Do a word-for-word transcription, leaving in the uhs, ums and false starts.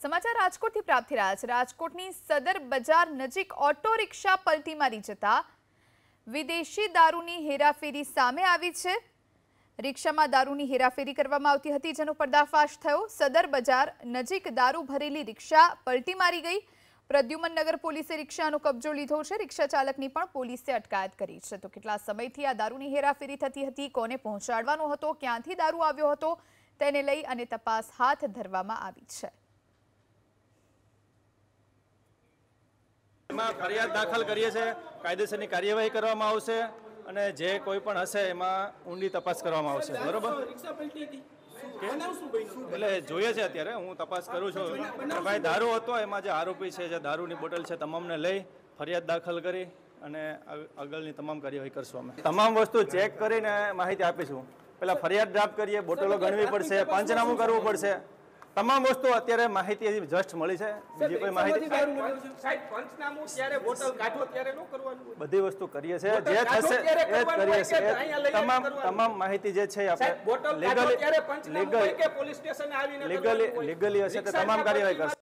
સમાચાર રાજકોટથી પ્રાપ્ત થઈ રહ્યા છે। રાજકોટની સદર બજાર નજીક ઓટો રિક્ષા પલટી મારી જતા વિદેશી દારૂની હેરાફેરી સામે આવી છે। રિક્ષામાં દારૂની હેરાફેરી કરવામાં આવતી હતી, જેનો પર્દાફાશ થયો। સદર બજાર નજીક દારૂ ભરેલી રિક્ષા પલટી મારી ગઈ। પ્રદ્યુમન નગર પોલીસે રિક્ષાનો કબજો લીધો છે। રિક્ષા ચાલકની પણ પોલીસે અટકાયત કરી છે। તો કેટલા સમયથી આ દારૂની હેરાફેરી થતી હતી, કોને પહોંચાડવાનો હતો, ક્યાંથી દારૂ આવ્યો હતો, તેને લઈ અને તપાસ હાથ ધરવામાં આવી છે। એમાં ફરિયાદ દાખલ કરીએ છીએ, કાયદેસરની કાર્યવાહી કરવામાં આવશે અને જે કોઈ પણ હશે એમાં ઊંડી તપાસ કરવામાં આવશે। બરોબર, એટલે જોઈએ છે અત્યારે હું તપાસ કરું છું। ભાઈ દારૂ હતો, એમાં જે આરોપી છે, જે દારૂની બોટલ છે, તમામને લઈ ફરિયાદ દાખલ કરી અને આગળની તમામ કાર્યવાહી કરશું। અમે તમામ વસ્તુ ચેક કરીને માહિતી આપીશું। પેલા ફરિયાદ ડ્રાફ્ટ કરીએ, બોટલો ગણવી પડશે, પંચનામું કરવું પડશે। તમામ વસ્તુ અત્યારે માહિતી જસ્ટ મળી છે, બીજી કોઈ માહિતી બધી વસ્તુ કરીએ છીએ, જે થશે એ જ કરીએ છીએ। તમામ તમામ માહિતી જે છે આપણે લીગલી લીગલી લીગલી હશે તો તમામ કાર્યવાહી કરશે।